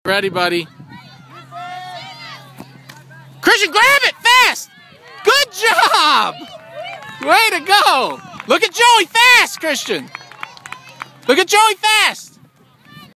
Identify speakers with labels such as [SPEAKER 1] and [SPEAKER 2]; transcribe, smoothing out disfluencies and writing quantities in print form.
[SPEAKER 1] Ready, buddy. Christian, grab it fast! Good job! Way to go! Look at Joey fast, Christian! Look at Joey fast!